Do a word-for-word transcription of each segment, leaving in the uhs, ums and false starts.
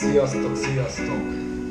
Sziasztok, sziasztok!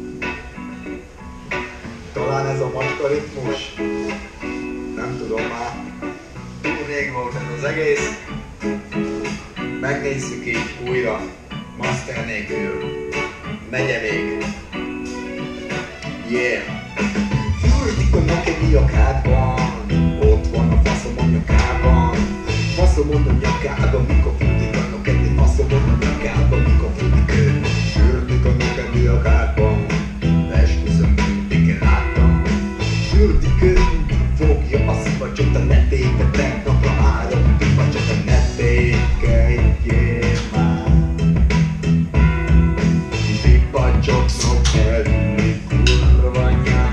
Talán ez a macska ritmus? Nem tudom már. Túl rég volt ez az egész. Megnézzük így újra. Master nélkül. Megye még. Yeah! Fürdik a neked nyakádban. Ott van a faszom a nyakában. Faszomon a nyakádban, mikor fürdik a neked. Faszomon a nyakádban, mikor fürdik ő. Fürdik a neked nyakádban. Esküszöm, fürdik én láttam. Fürdik ő, fogja a szivacsot a netébe. Tegnapra áram, szivacsot a netébe. Már szivacsotnak kell ülni, kurva nyár.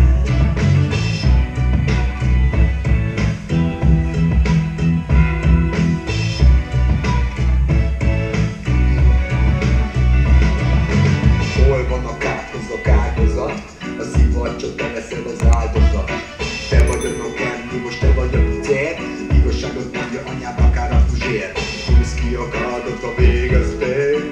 Hol van a kárhozak áldozat? A szivacsot te leszel az áldozat. Te vagy a nokenni, most te vagy a cél. Igazságot mondja anyád, akár a fuzsér. Húzz ki a kádat, a végeztél.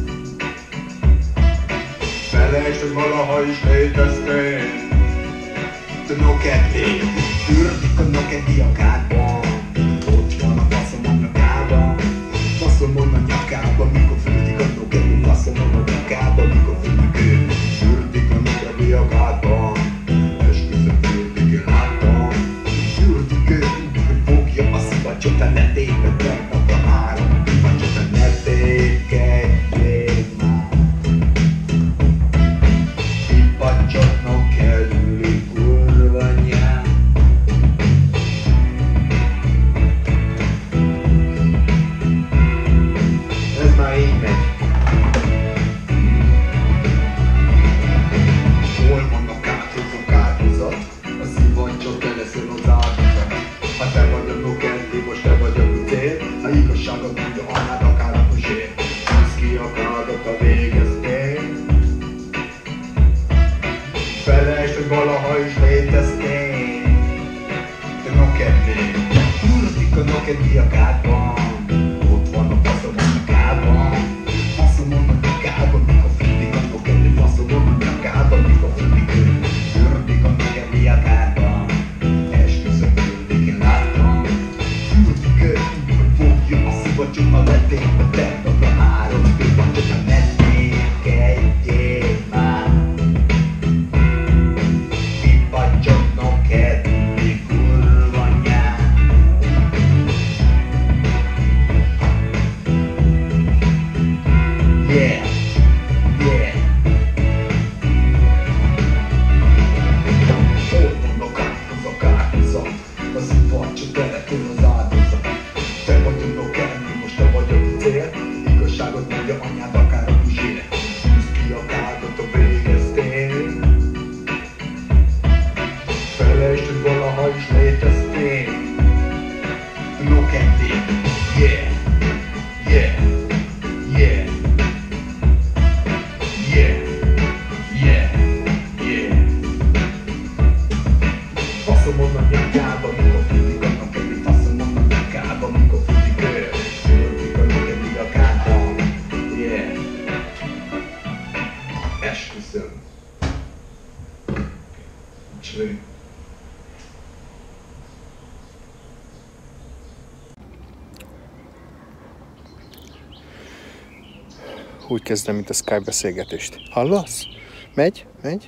Felejtsd, hogy valaha is léteztél. Te nokedni, fürdik a nokedi a kádban. Ott van a faszom a nyakában. Faszomon a nyakában, mikor fürdik a nokedi. Faszomon a nyakában, mikor fürdik ő. Fürdik a nokedi a kádban. Esküszöm, fürdik, én láttam. Fürdik ő, hogy fogja a szivacsot a netébe. Tegnapra áram, szivacsot a netébe. Szivacsotnak kell ülni, kurva nyár. Ez már így megy. Hol van a kárhozak áldozat? A szivacsot te leszel az áldozat. Ha te vagy a nokedni, most te vagy a cél. Ha igazságot mondja anyád, akár a fuzsér. Húzz ki a kádat, a végeztél. Felejtsd, hogy valaha is léteztél. Te nokedni, fürdik a nokedi a kádban. Ott van a faszom a nyakában. Faszomon a nyakában, mikor fürdik a nokedi. Faszomon a nyakában, mikor fürdik ő. Fürdik a nokedi a kádban. Esküszöm, fürdik, én láttam. Fürdik ő, hogy fogja a szivacsot a letébe. Tegnapra áram, szivacsot a netébe. Már szivacsotnak kell ülni, kurva nyár. Yeah, yeah. Hol van a kárhozak áldozat? A szivacsot te lettél az áldozat. Te vagy a nokedni, most te vagy a cél. Igazságot mondja anyád, akár a fuzsér. Húzz ki a kádat, a végeztél. Felejtsd, hogy valaha is léteztél. Nokedni, yeah, yeah, yeah, yeah, yeah, yeah. Faszomon a nyakában, mikor fürdik a nokedi. Faszomon a nyakában, mikor fürdik ő. Fürdik a nokedi a kádban, yeah. Esküszöm. Cső. Úgy kezdem, mint a Skype beszélgetést. Hallasz? Megy? Megy?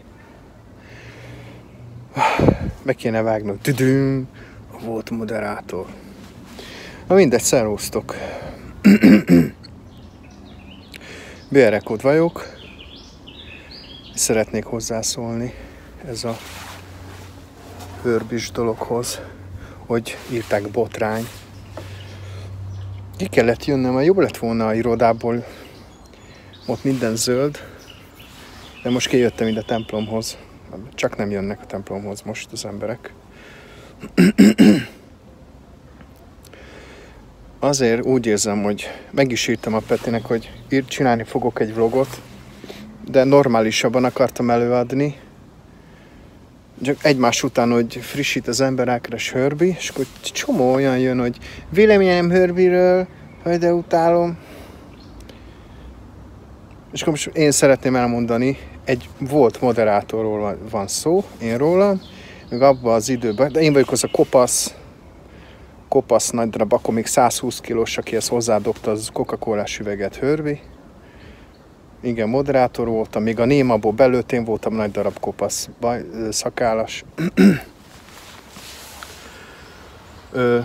Meg kéne vágnom. Tüdüm! Volt moderátor. Na mindegy, szervusztok. bé er Rekord vagyok. Szeretnék hozzászólni ez a hörbis dologhoz, hogy írták botrány. Ki kellett jönnöm, mert jobb lett volna a irodából. Ott minden zöld, de most kijöttem ide a templomhoz. Csak nem jönnek a templomhoz most az emberek. Azért úgy érzem, hogy meg is írtam a Petinek, hogy írt, csinálni fogok egy vlogot, de normálisabban akartam előadni. Csak egymás után, hogy frissít az ember, elkeres Herbie, és akkor csomó olyan jön, hogy véleményem Herbie-ről, hogy de utálom. És akkor most én szeretném elmondani, egy volt moderátorról van szó, én rólam, még abban az időben, de én vagyok az a kopasz, kopasz nagy darab, akkor még százhúsz kilós, akihez hozzádobta az Coca-Colás üveget Herbie. Igen, moderátor voltam, még a Némaból belőtt én voltam nagy darab kopasz, baj, szakállas. Ö,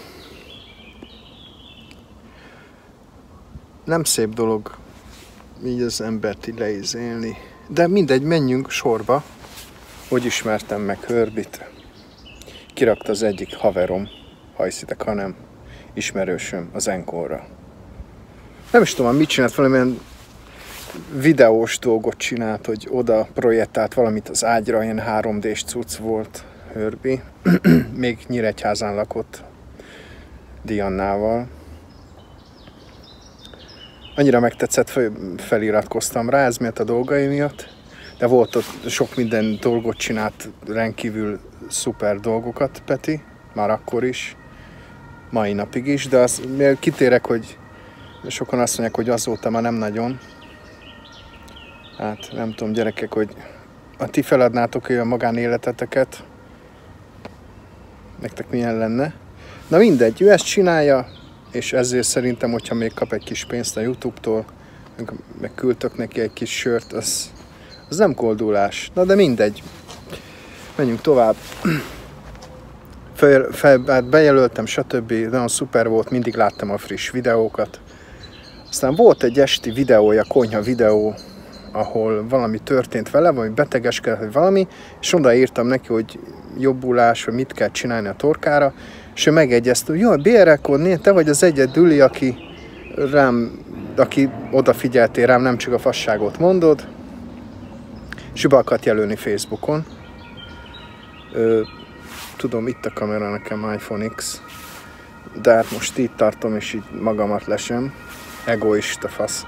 nem szép dolog így az embert így leizélni. De mindegy, menjünk sorba. Hogy ismertem meg Herbie-t? Kirakta az egyik haverom, ha hiszitek, hanem ismerősöm az Encore-ra. Nem is tudom, mit csinált, valamilyen videós dolgot csinált, hogy oda projektált valamit az ágyra, ilyen három dés cucc volt Herbie. Még Nyíregyházán lakott Diannával. Annyira megtetszett, feliratkoztam rá, ez miatt a dolgai miatt. De volt ott sok minden dolgot csinált, rendkívül szuper dolgokat Peti, már akkor is, mai napig is, de az, kitérek, hogy sokan azt mondják, hogy azóta már nem nagyon. Hát nem tudom, gyerekek, hogy a ti feladnátok olyan magánéleteteket, nektek milyen lenne. Na mindegy, ő ezt csinálja, és ezért szerintem, hogyha még kap egy kis pénzt a YouTube-tól, meg küldtök neki egy kis sört, az, az nem koldulás. Na de mindegy. Menjünk tovább. Fel, fel, hát bejelöltem, stb. Nagyon szuper volt, mindig láttam a friss videókat. Aztán volt egy esti videója, konyha videó, ahol valami történt vele, vagy betegeskedett, vagy valami, és odaírtam neki, hogy jobbulás, vagy mit kell csinálni a torkára, és ő megegyezte, hogy jó, bérekodni, te vagy az egyedüli, aki rám, aki odafigyeltél rám, nem csak a fasságot mondod, és ő be akart jelölni Facebookon. Ö, tudom, itt a kamera, nekem iPhone X, de hát most itt tartom, és így magamat lesem. Egoista fasz.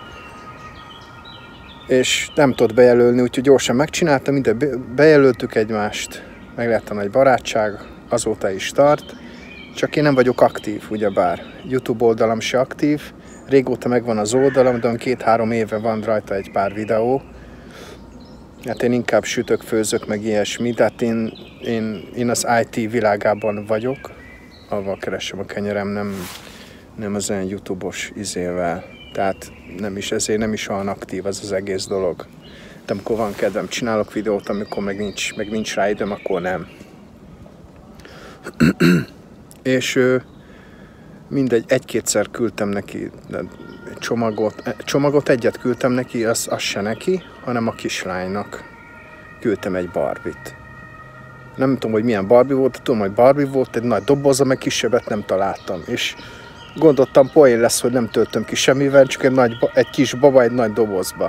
És nem tudott bejelölni, úgyhogy gyorsan megcsináltam, mindent bejelöltük egymást, meg lett a nagy barátság, azóta is tart, csak én nem vagyok aktív, ugyebár. YouTube oldalam se aktív, régóta megvan az oldalam, de két-három éve van rajta egy pár videó. Hát én inkább sütök, főzök, meg ilyesmi, de hát én, én, én az i té világában vagyok, avval keresem a kenyerem, nem, nem az olyan YouTube-os izével. Tehát nem is, ezért nem is olyan aktív az az egész dolog. De amikor van kedvem, csinálok videót, amikor meg nincs, meg nincs rá időm, akkor nem. És mindegy, egy-kétszer küldtem neki egy csomagot, csomagot egyet küldtem neki, az, az se neki, hanem a kislánynak. Küldtem egy Barbie-t. Nem tudom, hogy milyen Barbie volt, tudom, hogy Barbie volt, egy nagy dobozza, meg kisebbet nem találtam. És gondoltam, poén lesz, hogy nem töltöm ki semmivel, csak egy, nagy, egy kis baba egy nagy dobozba.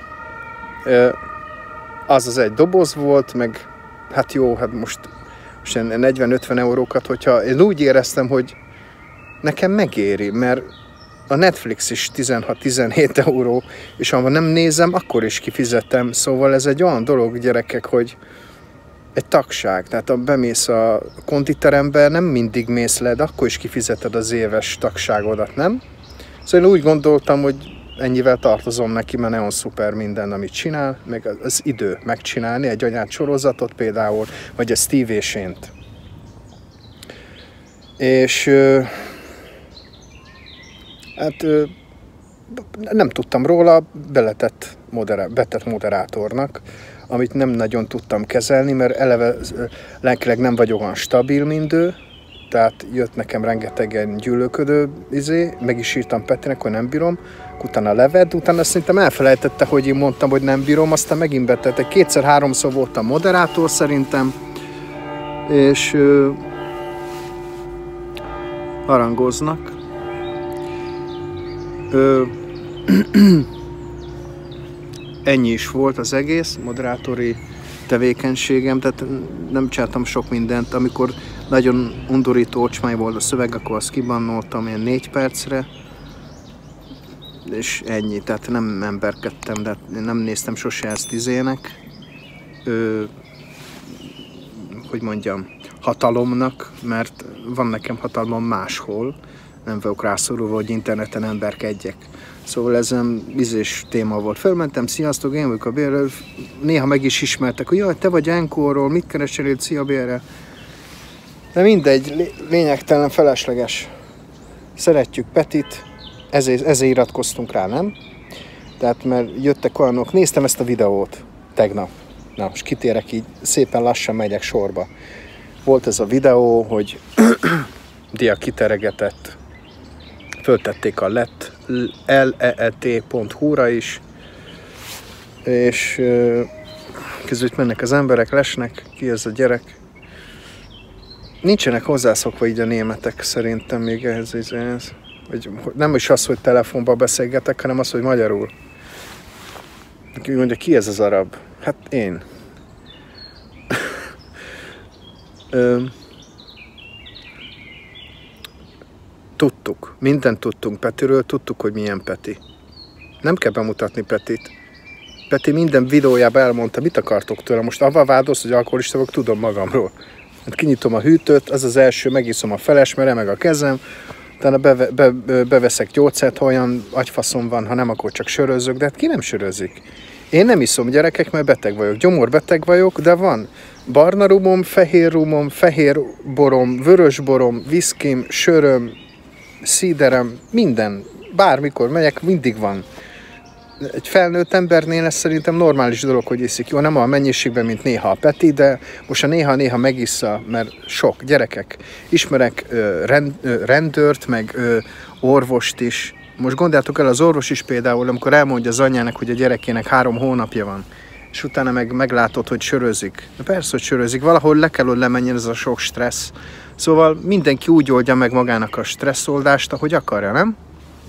Az az egy doboz volt, meg hát jó, hát most, most negyven-ötven eurókat, hogyha én úgy éreztem, hogy nekem megéri, mert a Netflix is tizenhat-tizenhét euró, és ha nem nézem, akkor is kifizetem. Szóval ez egy olyan dolog, gyerekek, hogy egy tagság. Tehát ha bemész a konditerembe, nem mindig mész le, de akkor is kifizeted az éves tagságodat, nem? Szóval én úgy gondoltam, hogy ennyivel tartozom neki, mert nagyon szuper minden, amit csinál, meg az idő megcsinálni egy anyát sorozatot például, vagy a Steve és Én-t. És hát nem tudtam róla, beletett, moderá- betett moderátornak, amit nem nagyon tudtam kezelni, mert eleve lelkileg nem vagyok olyan stabil, mint ő, tehát jött nekem rengetegen gyűlölködő izé, meg is írtam Petinek, hogy nem bírom, utána leved, utána szerintem elfelejtette, hogy én mondtam, hogy nem bírom, aztán megint betette. Kétszer-háromszor voltam moderátor szerintem, és ö, harangoznak. Ö, ennyi is volt az egész moderátori tevékenységem, tehát nem csináltam sok mindent. Amikor nagyon undorító ocsmány volt a szöveg, akkor azt kibannoltam ilyen négy percre, és ennyi, tehát nem emberkedtem, de nem néztem sose ezt izének, Ö, hogy mondjam, hatalomnak, mert van nekem hatalmam máshol, nem vagyok rászorulva, hogy interneten emberkedjek. Szóval ez nem izés téma volt. Fölmentem, sziasztok, én vagyok a bérrel, néha meg is ismertek, hogy jaj, te vagy Anchorról, mit keresel itt, szia bérrel. De mindegy, lényegtelen, felesleges. Szeretjük Petit, ezért, ezért iratkoztunk rá, nem? Tehát mert jöttek olyanok, néztem ezt a videót tegnap. Na, most kitérek így, szépen lassan megyek sorba. Volt ez a videó, hogy Dia kiteregetett, föltették a let, leet pont hu-ra is, és között mennek az emberek, lesnek, ki ez a gyerek. Nincsenek hozzászokva így a németek szerintem még ehhez, ehhez. Vagy nem is az, hogy telefonban beszélgetek, hanem az, hogy magyarul. Mondja, ki ez az arab? Hát én. Ö, tudtuk, mindent tudtunk Petiről, tudtuk, hogy milyen Peti. Nem kell bemutatni Petit. Peti minden videójában elmondta, mit akartok tőle. Most avval vádosz, hogy alkoholista vagyok, tudom magamról. Hát kinyitom a hűtőt, az az első, megiszom a feles, mert remeg a kezem, utána beve, be, beveszek gyógyszert, ha olyan agyfaszom van, ha nem, akkor csak sörözök, de hát ki nem sörözik? Én nem iszom, gyerekek, mert beteg vagyok, gyomorbeteg vagyok, de van barna rumom, fehér rumom, fehér borom, vörös borom, viszkim, söröm, szíderem, minden, bármikor megyek, mindig van. Egy felnőtt embernél ez szerintem normális dolog, hogy iszik. Jó, nem a mennyiségben, mint néha a Peti, de most a néha-néha megissza, mert sok gyerekek. Ismerek ö, rend, ö, rendőrt, meg ö, orvost is. Most gondoljátok el, az orvos is például, amikor elmondja az anyjának, hogy a gyerekének három hónapja van, és utána meg meglátod, hogy sörözik. De persze, hogy sörözik. Valahol le kell, hogy lemenjen ez a sok stressz. Szóval mindenki úgy oldja meg magának a stresszoldást, ahogy akarja, nem?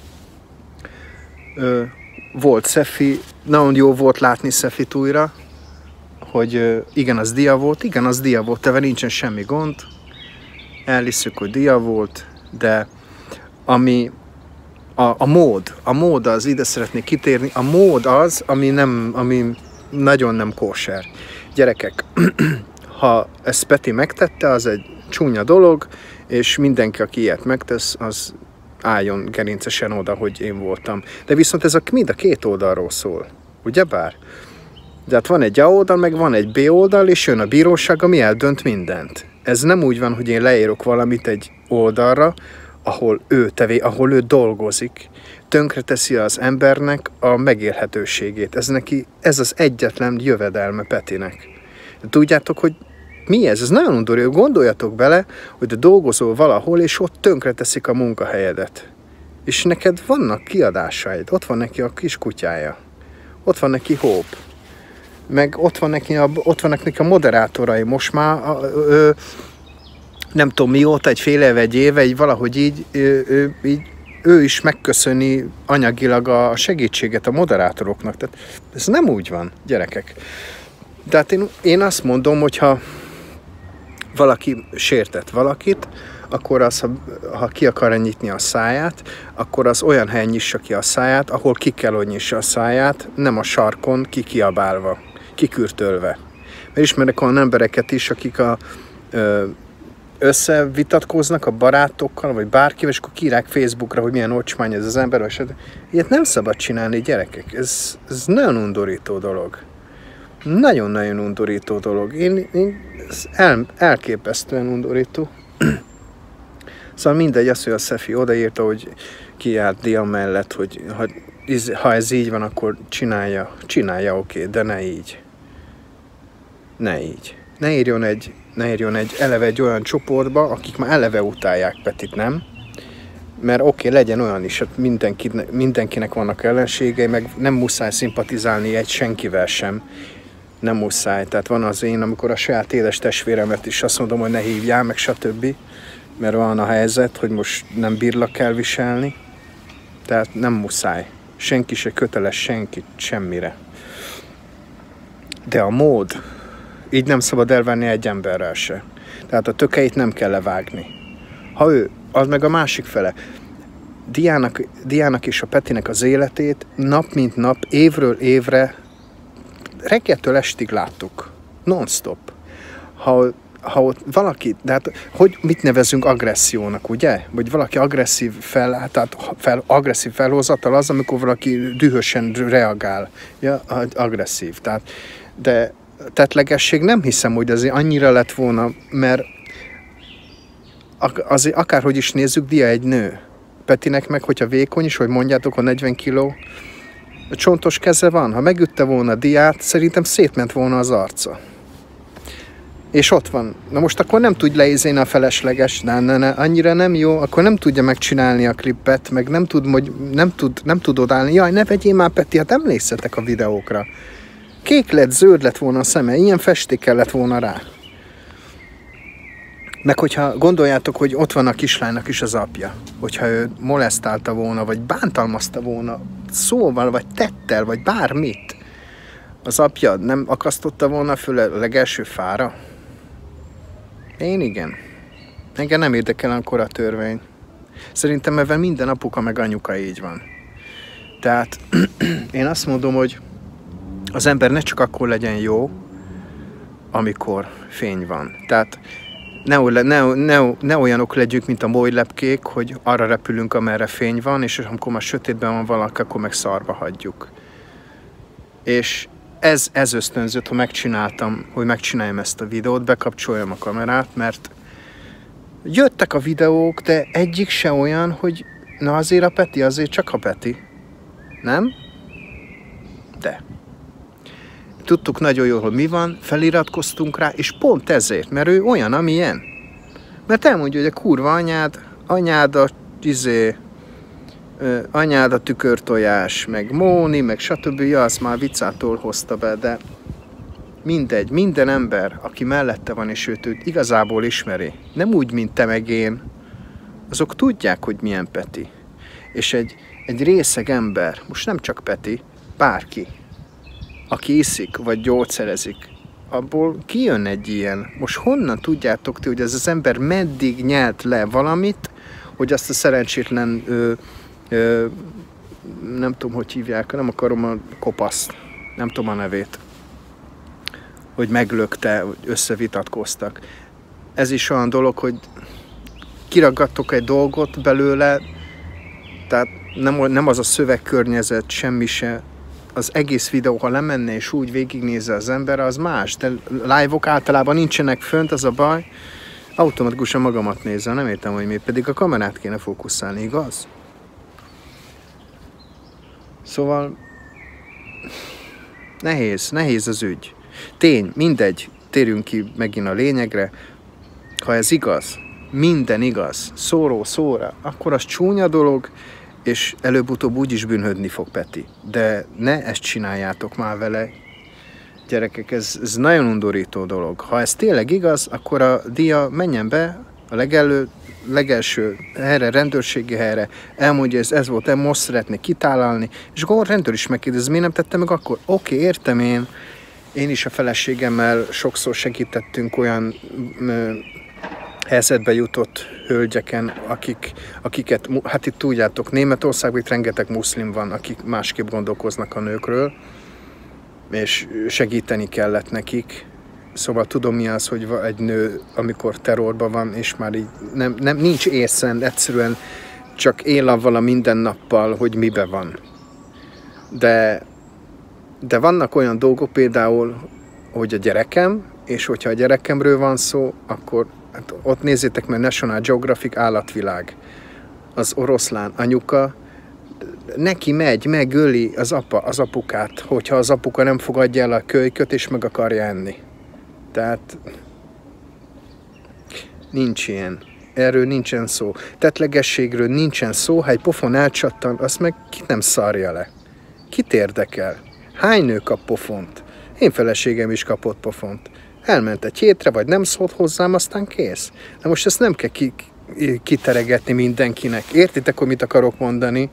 Ö, volt Szefi, nagyon jó volt látni Szefit újra, hogy igen, az Dia volt, igen, az Dia volt, teve nincsen semmi gond, elhisszük, hogy Dia volt, de ami a, a mód, a mód az, ide szeretnék kitérni, a mód az, ami, nem, ami nagyon nem kóser. Gyerekek, ha ezt Peti megtette, az egy csúnya dolog, és mindenki, aki ilyet megtesz, az álljon gerincesen oda, hogy én voltam. De viszont ez a, mind a két oldalról szól, ugyebár? De hát van egy A oldal, meg van egy B oldal, és jön a bíróság, ami eldönt mindent. Ez nem úgy van, hogy én leírok valamit egy oldalra, ahol ő tevé, ahol ő dolgozik, tönkreteszi az embernek a megélhetőségét. Ez neki, ez az egyetlen jövedelme Petinek. De tudjátok, hogy mi ez? Ez nagyon undorító. Gondoljatok bele, hogy dolgozol valahol, és ott tönkreteszik a munkahelyedet. És neked vannak kiadásaid. Ott van neki a kis kutyája. Ott van neki Hope. Meg ott, van neki a, ott vannak neki a moderátorai. Most már a, ö, nem tudom mióta, egy fél éve, egy éve, egy valahogy így, ö, ö, így ő is megköszöni anyagilag a segítséget a moderátoroknak. Tehát ez nem úgy van, gyerekek. De hát én, én azt mondom, hogyha valaki sértett valakit, akkor az, ha, ha ki akarja nyitni a száját, akkor az olyan helyen nyissa ki a száját, ahol ki kell, hogy nyissa a száját, nem a sarkon, ki kiabálva, kikürtölve. Mert ismerek olyan embereket is, akik a, ö, összevitatkoznak a barátokkal, vagy bárkivel, és akkor kiírják Facebookra, hogy milyen ocsmány ez az ember, és ilyet nem szabad csinálni, gyerekek. Ez, ez nagyon undorító dolog. Nagyon-nagyon undorító dolog. Én, én ez el, elképesztően undorító. Szóval mindegy, az, hogy a Szefi odaírta, hogy kiállt Dia mellett, hogy ha, ha ez így van, akkor csinálja. Csinálja, oké, okay, de ne így. Ne így. Ne írjon egy, ne írjon egy eleve egy olyan csoportba, akik már eleve utálják Petit, nem? Mert oké, okay, legyen olyan is, hát mindenki, mindenkinek vannak ellenségei, meg nem muszáj szimpatizálni egy senkivel sem. Nem muszáj. Tehát van az én, amikor a saját édes testvéremet is azt mondom, hogy ne hívjál, meg stb. Mert van a helyzet, hogy most nem bírlak elviselni. Tehát nem muszáj. Senki se köteles senkit semmire. De a mód, így nem szabad elvenni egy emberrel se. Tehát a tökeit nem kell levágni. Ha ő, az meg a másik fele. Diának, Diának és a Petinek az életét nap mint nap, évről évre reggeltől estig láttuk. Non-stop. Ha ha ott valaki, de hát hogy mit nevezünk agressziónak, ugye? Vagy valaki agresszív fel, tehát fel, agresszív felhozatal az, amikor valaki dühösen reagál. Ja, agresszív. Tehát, de tettlegesség nem hiszem, hogy azért annyira lett volna, mert azért akárhogy is nézzük, Dia egy nő. Petinek meg, hogyha vékony is, hogy mondjátok, hogy negyven kiló csontos keze van. Ha megütte volna Diát, szerintem szétment volna az arca. És ott van. Na most akkor nem tud leízélni a felesleges, ne, ne, ne, annyira nem jó, akkor nem tudja megcsinálni a klippet, meg nem tud, hogy nem tud, nem tud odállni. Jaj, ne vegyél már, Peti, hát emlékszetek a videókra. Kék lett, zöld lett volna a szeme, ilyen festék kellett volna rá. Meg hogyha gondoljátok, hogy ott van a kislánynak is az apja, hogyha ő molesztálta volna, vagy bántalmazta volna szóval, vagy tettel, vagy bármit, az apja nem akasztotta volna föl a legelső fára? Én igen. Engem nem érdekel akkor a törvény. Szerintem ebben minden apuka meg anyuka így van. Tehát én azt mondom, hogy az ember ne csak akkor legyen jó, amikor fény van. Tehát ne, ne, ne, ne olyanok legyünk, mint a molylepkék, hogy arra repülünk, amerre fény van, és amikor már sötétben van valaki, akkor meg szarba hagyjuk. És ez, ez ösztönzött, hogy megcsináltam, hogy megcsináljam ezt a videót, bekapcsoljam a kamerát, mert jöttek a videók, de egyik se olyan, hogy na azért a Peti, azért csak a Peti. Nem? De. Tudtuk nagyon jól, hogy mi van, feliratkoztunk rá, és pont ezért, mert ő olyan, amilyen. Mert elmondja, hogy a kurva anyád, anyád a izé, ö, anyád a tükörtojás, meg Móni, meg stb. Ja, azt már viccától hozta be, de mindegy, minden ember, aki mellette van, és őt, őt igazából ismeri, nem úgy, mint te meg én, azok tudják, hogy milyen Peti. És egy, egy részeg ember, most nem csak Peti, bárki, aki iszik, vagy gyógyszerezik, abból kijön egy ilyen. Most honnan tudjátok ti, hogy ez az ember meddig nyelt le valamit, hogy azt a szerencsétlen, ö, ö, nem tudom, hogy hívják, nem akarom a kopaszt, nem tudom a nevét, hogy meglökte, hogy összevitatkoztak. Ez is olyan dolog, hogy kiragadtok egy dolgot belőle, tehát nem, nem az a szövegkörnyezet, semmi se. Az egész videó, ha lemenne és úgy végignézze az ember, az más. De live-ok általában nincsenek fönt, az a baj. Automatikusan magamat nézem, nem értem, hogy miért. Pedig a kamerát kéne fókuszálni, igaz? Szóval nehéz, nehéz az ügy. Tény, mindegy, térjünk ki megint a lényegre. Ha ez igaz, minden igaz, szóról szóra, akkor az csúnya dolog, és előbb-utóbb úgyis bűnhődni fog Peti. De ne ezt csináljátok már vele. Gyerekek, ez, ez nagyon undorító dolog. Ha ez tényleg igaz, akkor a Dia menjen be a legelő, legelső helyre, rendőrségi helyre, elmondja, ez, ez volt, most szeretnék kitálalni, és akkor a rendőr is megkérdezi, miért nem tette meg akkor? Oké, okay, értem én. Én is a feleségemmel sokszor segítettünk olyan ö, helyzetbe jutott hölgyeken, akik, akiket, hát itt tudjátok, Németországban itt rengeteg muszlim van, akik másképp gondolkoznak a nőkről, és segíteni kellett nekik. Szóval tudom mi az, hogy egy nő, amikor terrorban van, és már így nem, nem, nincs észen, egyszerűen csak él avval a mindennappal, hogy mibe van. De, de vannak olyan dolgok például, hogy a gyerekem, és hogyha a gyerekemről van szó, akkor hát ott nézzétek meg National Geographic állatvilág. Az oroszlán anyuka, neki megy, megöli az apa, az apukát, hogyha az apuka nem fogadja el a kölyköt, és meg akarja enni. Tehát nincs ilyen. Erről nincsen szó. Tettlegességről nincsen szó, ha egy pofon elcsattan, azt meg ki nem szarja le. Kit érdekel? Hány nő kap pofont? Én feleségem is kapott pofont. Elment egy hétre, vagy nem szólt hozzám, aztán kész. De most ezt nem kell ki, kiteregetni mindenkinek. Értitek, hogy mit akarok mondani?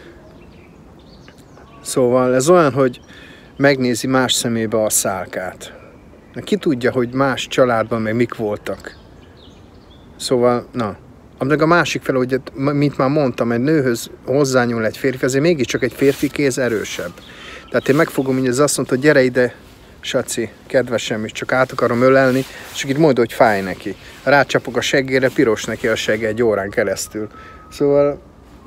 Szóval ez olyan, hogy megnézi más szemébe a szálkát. Ki tudja, hogy más családban meg mik voltak. Szóval, na. Meg a másik fel, hogy mint már mondtam, egy nőhöz hozzányúl egy férfi, azért mégiscsak egy férfi kéz erősebb. Tehát én megfogom, hogy ez azt mondta, hogy gyere ide, Saci, kedvesem, is csak át akarom ölelni, és itt mondja, hogy fáj neki. Rácsapok a seggére, piros neki a segg egy órán keresztül. Szóval...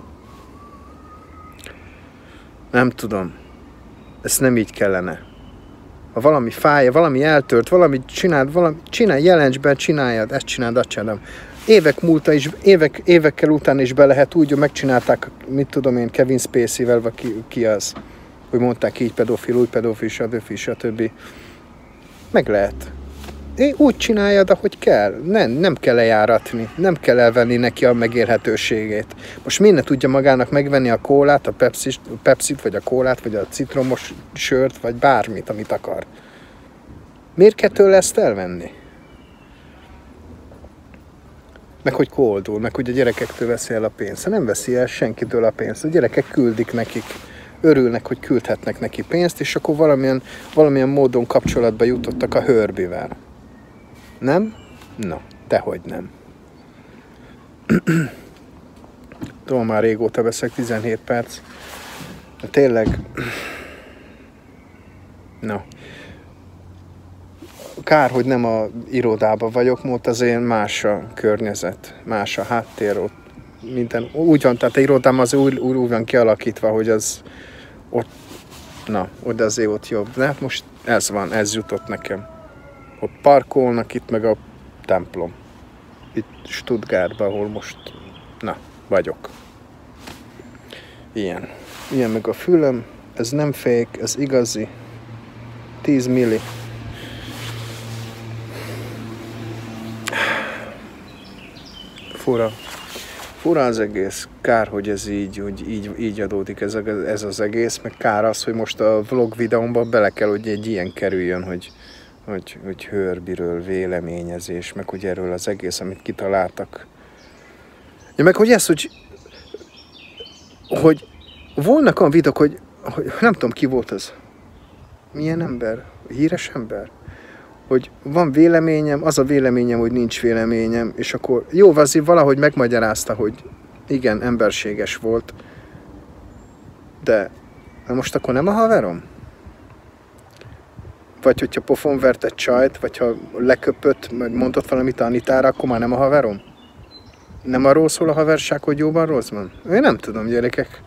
Nem tudom. Ezt nem így kellene. Ha valami fáj, valami eltört, valamit csináld, valami, csinálj, jelents be, csináljad, ezt csináld, azt csináld. Évek múlta is, évek, évekkel után is be lehet úgy, hogy megcsinálták, mit tudom én, Kevin Spacey-vel, vagy ki, ki az, hogy mondták így pedofil, új pedofil, stb. stb. Meg lehet. Én úgy csináljad, ahogy kell. Nem, nem kell lejáratni, nem kell elvenni neki a megélhetőségét. Most miért ne tudja magának megvenni a kólát, a Pepsi-t, Pepsi-t, vagy a kólát, vagy a citromos sört, vagy bármit, amit akar. Miért kell tőle ezt elvenni? Meg hogy koldul, meg hogy a gyerekektől veszi el a pénzt. Nem veszi el senkitől a pénzt. A gyerekek küldik nekik. Örülnek, hogy küldhetnek neki pénzt, és akkor valamilyen, valamilyen módon kapcsolatba jutottak a Herbie-vel. Nem? No, dehogy nem. Tudom, már régóta veszek, tizenhét perc. De tényleg... No. Kár, hogy nem a irodában vagyok, mert azért más a környezet, más a háttér ott. Minden, úgy van, tehát a irodám az úgy, úgy van kialakítva, hogy az ott, na, oda azért ott jobb. De hát most ez van, ez jutott nekem. Ott parkolnak, itt meg a templom. Itt Stuttgartban, ahol most, na, vagyok. Ilyen. Ilyen meg a fülem, ez nem fake, ez igazi. tíz milli. Fura. Fura az egész. Kár, hogy ez így, hogy így, így adódik ez, a, ez az egész, meg kár az, hogy most a vlog videómban bele kell, hogy egy ilyen kerüljön, hogy, hogy, hogy Herbie-ről véleményezés, meg hogy erről az egész, amit kitaláltak. Ja, meg hogy ez, hogy, hogy volnak olyan videók, hogy, hogy nem tudom, ki volt az. Milyen ember? Híres ember? Hogy van véleményem, az a véleményem, hogy nincs véleményem, és akkor jó, azért valahogy megmagyarázta, hogy igen, emberséges volt, de most akkor nem a haverom? Vagy hogyha pofon vert egy csajt, vagy ha leköpött, meg mondott valamit Anitára, akkor már nem a haverom? Nem arról szól a haverság, hogy jóban rosszban? Én nem tudom, gyerekek.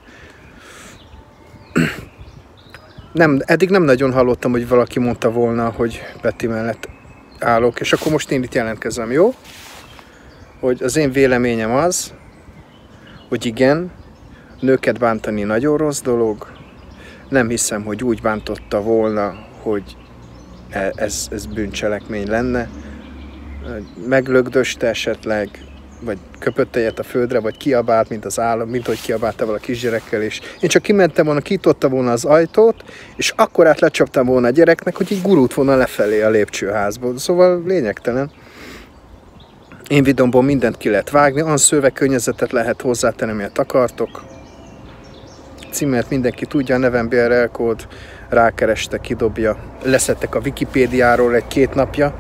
Nem, eddig nem nagyon hallottam, hogy valaki mondta volna, hogy Peti mellett állok, és akkor most én itt jelentkezem, jó? Hogy az én véleményem az, hogy igen, nőket bántani nagyon rossz dolog, nem hiszem, hogy úgy bántotta volna, hogy ez, ez bűncselekmény lenne, meglögdöste esetleg, vagy köpött egyet a földre, vagy kiabált, mint az állam, mint hogy kiabálta vala a kisgyerekkel, és én csak kimentem volna, kinyitotta volna az ajtót, és akkor át lecsaptam volna a gyereknek, hogy így gurult volna lefelé a lépcsőházból. Szóval lényegtelen. Én videómból mindent ki lehet vágni, olyan szövegkörnyezetet lehet hozzátenni, amilyet akartok. Címert mindenki tudja, a nevem bé er el kód, rákereste, kidobja. Leszettek a Wikipédiáról egy-két napja.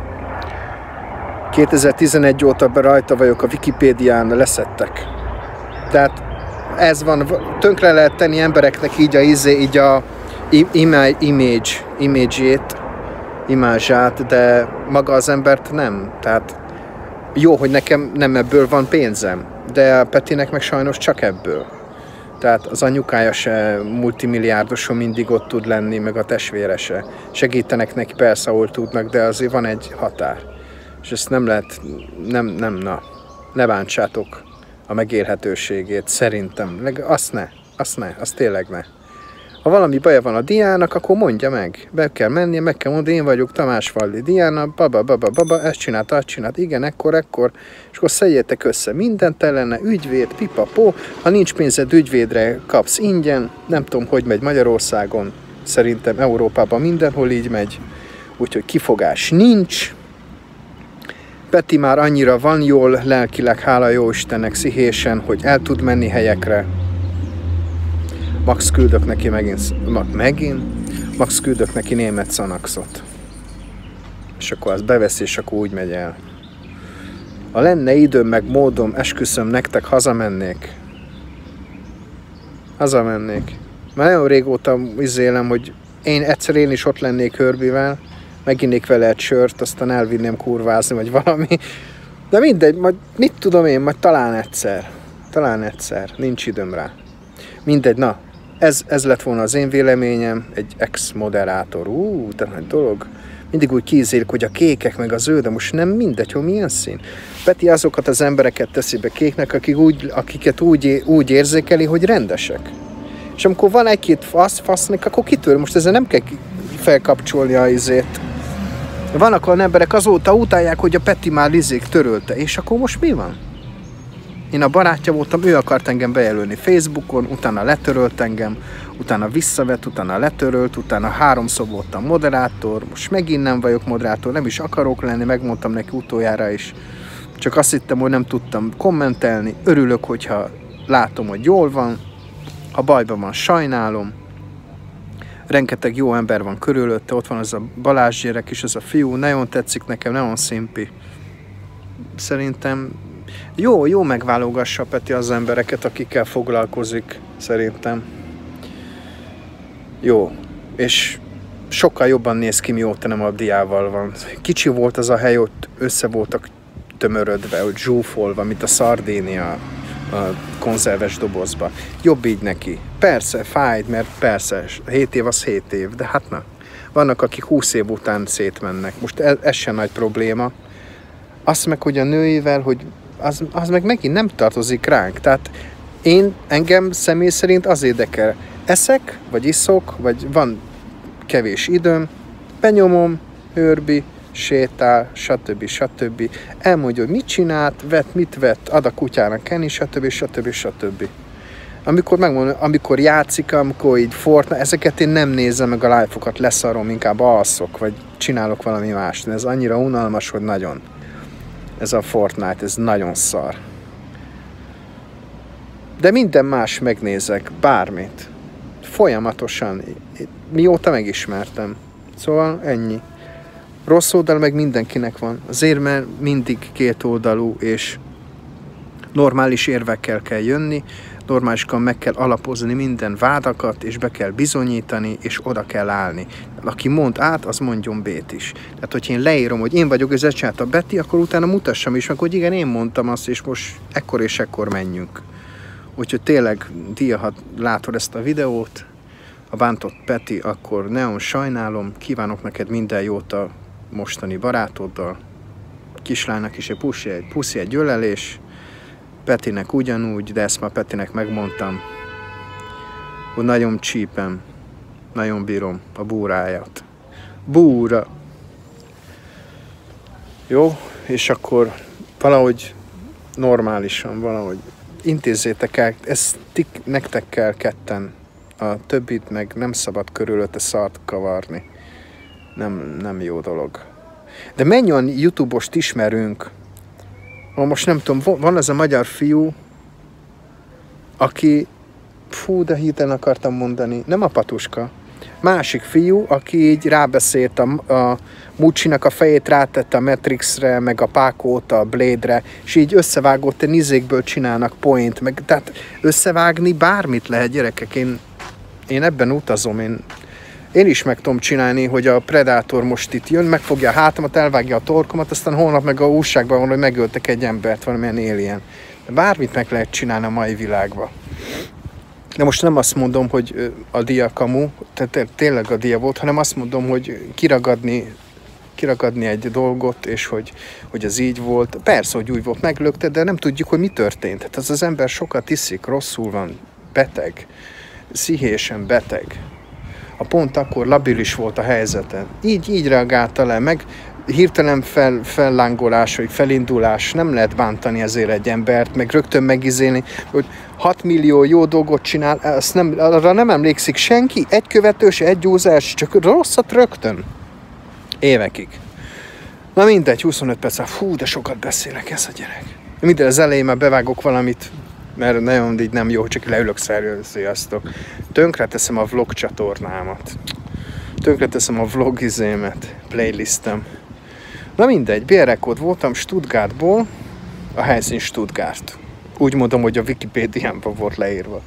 kétezer-tizenegy óta rajta vagyok a Wikipédián, leszettek. Tehát ez van, tönkre lehet tenni embereknek így a izé, így a image, image-ét, imázsát, de maga az embert nem. Tehát jó, hogy nekem nem ebből van pénzem, de a Petinek meg sajnos csak ebből. Tehát az anyukája se multimilliárdoson mindig ott tud lenni, meg a testvére se. Segítenek neki persze, ahol tudnak, de azért van egy határ. És ezt nem lehet, nem, nem, na, ne bántsátok a megélhetőségét, szerintem. Azt ne, azt ne, azt tényleg ne. Ha valami baja van a Diának, akkor mondja meg. Be kell mennie, meg kell mondani, én vagyok Tamás Falli Diana, baba, baba, baba, ezt csinált, azt csinált, igen, ekkor, ekkor, és akkor szedjétek össze mindent ellene, ügyvéd, pipapó, ha nincs pénzed ügyvédre, kapsz ingyen, nem tudom, hogy megy Magyarországon, szerintem Európában mindenhol így megy, úgyhogy kifogás nincs. Peti már annyira van jól, lelkileg, hála jó Istennek, pszichésen, hogy el tud menni helyekre. Max küldök neki megint, megint? Max küldök neki német Xanaxot. És akkor azt beveszi, és akkor úgy megy el. Ha lenne időm, meg módom, esküszöm nektek, hazamennék. Hazamennék. Már nagyon régóta izélem, hogy én egyszer én is ott lennék Hörbivel, meginnék vele egy sört, aztán elvinném kurvázni, vagy valami. De mindegy, majd mit tudom én, majd talán egyszer. Talán egyszer, nincs időm rá. Mindegy, na, ez, ez lett volna az én véleményem, egy ex-moderátor. Ú, de nagy dolog. Mindig úgy kízélik, hogy a kékek meg a zöld, de most nem mindegy, hogy milyen szín. Peti azokat az embereket teszi be kéknek, akik úgy, akiket úgy, úgy érzékeli, hogy rendesek. És amikor van egy-két fasz, fasznak, akkor kitör. Most ezzel nem kell felkapcsolni a izét. Vannak olyan emberek azóta utálják, hogy a Peti már izék törölte. És akkor most mi van? Én a barátja voltam, ő akart engem bejelölni Facebookon, utána letörölt engem, utána visszavett, utána letörölt, utána háromszor voltam moderátor, most megint nem vagyok moderátor, nem is akarok lenni, megmondtam neki utoljára is. Csak azt hittem, hogy nem tudtam kommentelni, örülök, hogyha látom, hogy jól van, ha bajban van, sajnálom. Rengeteg jó ember van körülötte, ott van az a Balázs gyerek is, az a fiú, nagyon tetszik nekem, nagyon szimpi. Szerintem jó, jó megválogassa Peti az embereket, akikkel foglalkozik, szerintem. Jó, és sokkal jobban néz ki, mióta nem a Diával van. Kicsi volt az a hely, ott össze voltak tömörödve, hogy zsúfolva, mint a Szardénia a konzerves dobozba. Jobb így neki. Persze, fájt, mert persze, hét év az hét év, de hát na. Vannak, akik húsz év után szétmennek. Most ez, ez sem nagy probléma. Azt meg, hogy a nőivel, hogy az, az meg megint nem tartozik ránk. Tehát én, engem személy szerint az érdekel. Eszek, vagy iszok, vagy van kevés időm, benyomom, Hörbi, sétál, stb. stb. Elmondja, hogy mit csinált, vett, mit vett, ad a kutyának enni, stb. stb. stb. Amikor megmondom, amikor játszik, amikor így Fortnite, ezeket én nem nézem meg a live-okat, leszarom, inkább alszok, vagy csinálok valami mást. Ez annyira unalmas, hogy nagyon. Ez a Fortnite, ez nagyon szar. De minden más megnézek, bármit. Folyamatosan, mióta megismertem. Szóval ennyi. Rossz oldal meg mindenkinek van. Azért, mert mindig két oldalú, és normális érvekkel kell jönni, normálisan meg kell alapozni minden vádakat, és be kell bizonyítani, és oda kell állni. Aki mond át, az mondjon B-t is. Tehát, hogy én leírom, hogy én vagyok, ez csinált a Betty, akkor utána mutassam is meg, hogy igen, én mondtam azt, és most ekkor és ekkor menjünk. Úgyhogy tényleg, Dia, ha látod ezt a videót, a bántott Peti, akkor nagyon sajnálom, kívánok neked minden jót a mostani barátoddal, kislánynak is egy puszi, egy puszi, egy ölelés, Petinek ugyanúgy, de ezt már Petinek megmondtam, hogy nagyon csípem, nagyon bírom a búráját. Búra! Jó, és akkor valahogy normálisan, valahogy intézzétek el, ezt tik, nektek kell ketten, a többit meg nem szabad körülötte szart kavarni. Nem, nem jó dolog. De mennyi olyan YouTube-ost ismerünk, most nem tudom, van az a magyar fiú, aki, fú, de hirtelen akartam mondani, nem a Patuska, másik fiú, aki így rábeszélt a, a Mucsinak a fejét, rátette a Matrixre, meg a Pákót a Blade-re, és így összevágott, a nizékből csinálnak point, meg tehát összevágni bármit lehet, gyerekek, én, én ebben utazom, én, én is meg tudom csinálni, hogy a Predator most itt jön, megfogja a hátamat, elvágja a torkomat, aztán holnap meg a újságban van, hogy megöltek egy embert, valamilyen alien. De bármit meg lehet csinálni a mai világban. De most nem azt mondom, hogy a Dia kamu, tehát tényleg a Dia volt, hanem azt mondom, hogy kiragadni, kiragadni egy dolgot, és hogy, hogy ez így volt. Persze, hogy úgy volt, meglökte, de nem tudjuk, hogy mi történt. Tehát az az ember sokat iszik, rosszul van, beteg, pszichésen beteg. A pont akkor labilis volt a helyzete. Így, így reagálta le, meg hirtelen fel, fellángolás, vagy felindulás, nem lehet bántani ezért egy embert, meg rögtön megizélni, hogy hat millió jó dolgot csinál, azt nem, arra nem emlékszik senki, egy követős, egy gyúzás, csak rosszat rögtön. Évekig. Na mindegy, huszonöt perc, fú, de sokat beszélek, ez a gyerek. Minden az elején már bevágok valamit, mert nagyon így nem jó, csak leülök, sziasztok. Tönkre teszem a vlog csatornámat. Tönkre teszem a vlog izémet, playlistem. Na mindegy, bérrekord voltam Stuttgartból, a helyszín Stuttgart. Úgy mondom, hogy a Wikipédiámban volt leírva.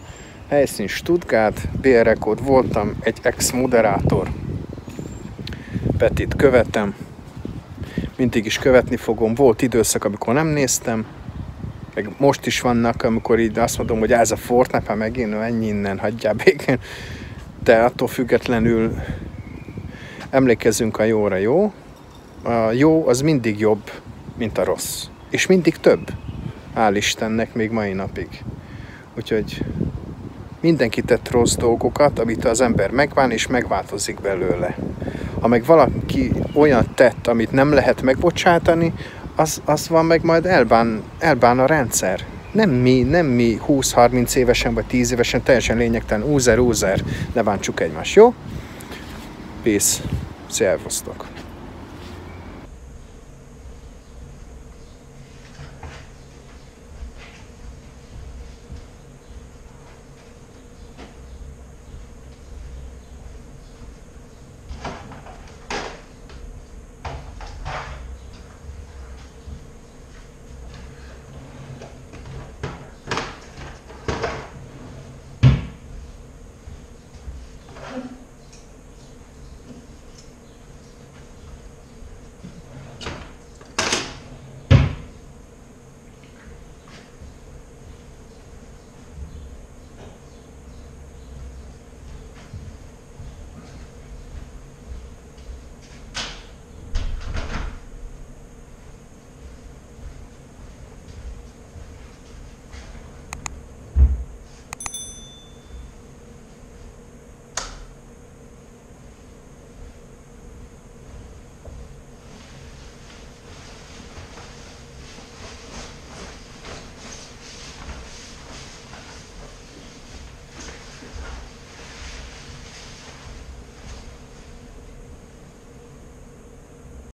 Helyszín Stuttgart, bé er Rekord, voltam egy ex-moderátor. Petit követem. Mindig is követni fogom. Volt időszak, amikor nem néztem. Meg most is vannak, amikor így azt mondom, hogy ez a Fortnite, hát megint ennyi innen, hagyjál békén. De attól függetlenül emlékezzünk a jóra, jó? A jó az mindig jobb, mint a rossz. És mindig több. Hál' Istennek még mai napig. Úgyhogy mindenki tett rossz dolgokat, amit az ember megván és megváltozik belőle. Ha meg valaki olyan tett, amit nem lehet megbocsátani, az, az van meg majd elbán, elbán a rendszer. Nem mi, nem mi húsz-harminc évesen vagy tíz évesen, teljesen lényegtelen, úzer, úzer, ne bántsuk egymást, jó? Peace. Szervusztok.